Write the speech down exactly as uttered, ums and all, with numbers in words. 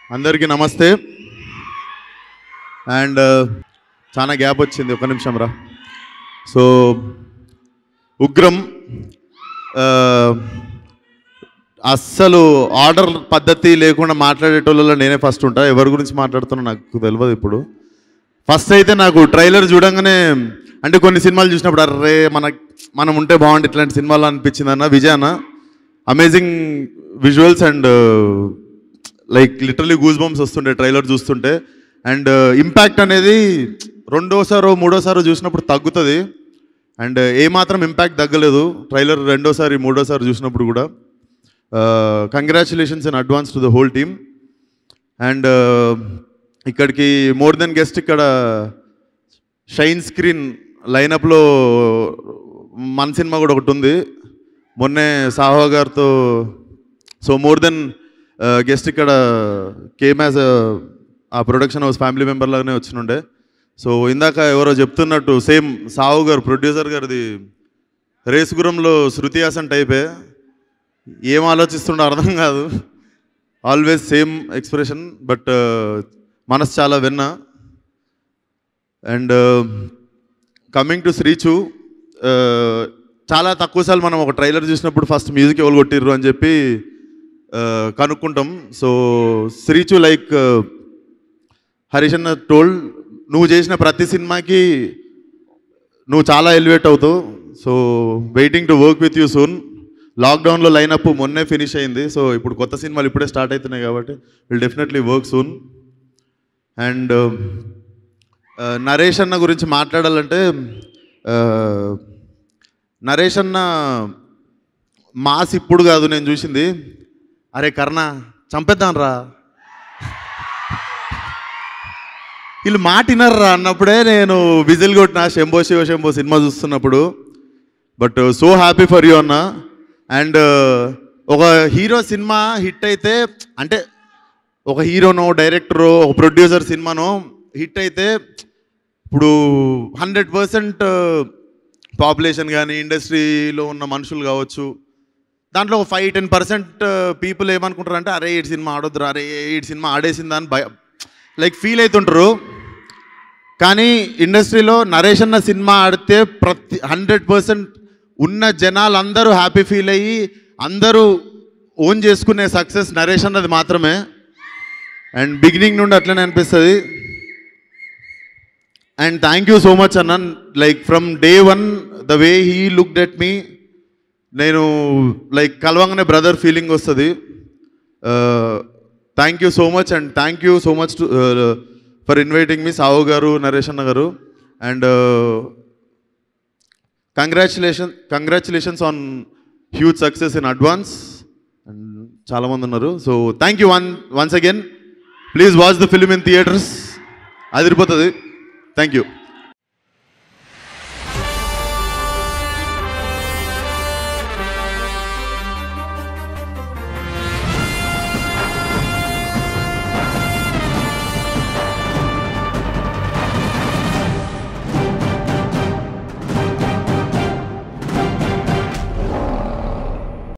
అందరికీ నమస్తే. అండ్ చాలా గ్యాప్ వచ్చింది, ఒక నిమిషం రా. సో ఉగ్రం అస్సలు ఆర్డర్ పద్ధతి లేకుండా మాట్లాడేటోళ్ళలో నేనే ఫస్ట్ ఉంటా. ఎవరి గురించి మాట్లాడుతున్నా నాకు తెలియదు. ఇప్పుడు ఫస్ట్ అయితే నాకు ట్రైలర్ చూడంగానే, అంటే కొన్ని సినిమాలు చూసినప్పుడు అర్రే మన మనం ఉంటే బాగుంది ఇట్లాంటి సినిమాలు అనిపించింది అన్న. విజయ్ అన్న amazing visuals and like literally goosebumps వస్తుండే ట్రైలర్ చూస్తుంటే. అండ్ ఇంపాక్ట్ అనేది రెండోసారో మూడోసారో చూసినప్పుడు తగ్గుతుంది. అండ్ ఏమాత్రం ఇంపాక్ట్ తగ్గలేదు ట్రైలర్ రెండోసారి మూడోసారి చూసినప్పుడు కూడా. Congratulations in advance to the whole team. And ఇక్కడికి మోర్ దెన్ గెస్ట్ ఇక్కడ షైన్ స్క్రీన్ లైనప్లో మన సినిమా కూడా ఒకటి ఉంది మొన్నే సాహో గారితో. సో మోర్ దెన్ గెస్ట్ ఇక్కడ came as a production house family member లాగానే వచ్చినుండే. సో ఇందాక ఎవరో చెప్తున్నట్టు సేమ్ సాహో గారు ప్రొడ్యూసర్ గారిది రేసుగురంలో శృతి హాసన్ టైపే. ఏం ఆలోచిస్తుండో అర్థం కాదు, ఆల్వేస్ సేమ్ ఎక్స్ప్రెషన్. బట్ మనసు చాలా విన్నా. అండ్ కమింగ్ టు శ్రీచు, చాలా తక్కువసార్లు మనం ఒక ట్రైలర్ చూసినప్పుడు ఫస్ట్ మ్యూజిక్ ఎవరు కొట్టిర్రు అని చెప్పి కనుక్కుంటాం. సో శ్రీచు లైక్ హరీష్ అన్న టోల్డ్, నువ్వు చేసిన ప్రతి సినిమాకి నువ్వు చాలా ఎలివేట్ అవుతావు. So waiting to work with you soon. లాక్డౌన్లో లైనప్ మొన్నే ఫినిష్ అయింది. సో ఇప్పుడు కొత్త సినిమాలు ఇప్పుడే స్టార్ట్ అవుతున్నాయి కాబట్టి will definitely work soon. And Naresh అన్న గురించి మాట్లాడాలంటే, నరేష్ అన్న మాస్ ఇప్పుడు కాదు నేను చూసింది, అరే కర్ణ చంపేద్దాం రా, వీళ్ళు మాట వినర్రా అన్నప్పుడే నేను విజిల్ కొట్టిన శంభో శివ శంభో సినిమా చూస్తున్నప్పుడు. But so happy for you అన్న. అండ్ ఒక హీరో సినిమా హిట్ అయితే, అంటే ఒక హీరోనో డైరెక్టరో ఒక ప్రొడ్యూసర్ సినిమానో హిట్ అయితే, ఇప్పుడు హండ్రెడ్ పర్సెంట్ పాపులేషన్ కానీ ఇండస్ట్రీలో ఉన్న మనుషులు కావచ్చు, దాంట్లో ఒక ఫైవ్ టెన్ పర్సెంట్ పీపుల్ ఏమనుకుంటారు అంటే అరే ఈ సినిమా ఆడొద్దురా, అరే ఈ సినిమా ఆడేసిందా అని భయ లైక్ ఫీల్ అవుతుంటారు. కానీ ఇండస్ట్రీలో నరేష్ అన్న సినిమా ఆడితే ప్రతి హండ్రెడ్ పర్సెంట్ ఉన్న జనాలు అందరూ హ్యాపీ ఫీల్ అయ్యి అందరూ ఓన్ చేసుకునే సక్సెస్ నరేష్ అన్నది మాత్రమే. అండ్ బిగినింగ్ నుండి అట్లనే అనిపిస్తుంది. And thank you so much అన్న. Like from day one the way he looked at me, నేను లైక్ కలవంగానే బ్రదర్ ఫీలింగ్ వస్తుంది. Thank you so much. And thank you so much to for inviting me Sahu garu, Naresh అన్న garu. And congratulation congratulations on huge success in advance. And చాలామంది ఉన్నారు. So thank you one once again. Please watch the film in theatres, అదిరిపోతుంది. Thank you.